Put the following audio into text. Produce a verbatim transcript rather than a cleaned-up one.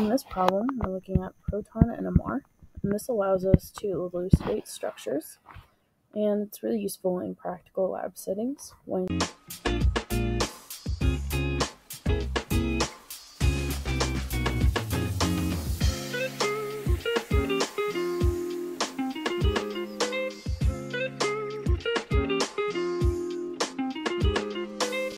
In this problem, we're looking at proton N M R, and this allows us to elucidate structures, and it's really useful in practical lab settings when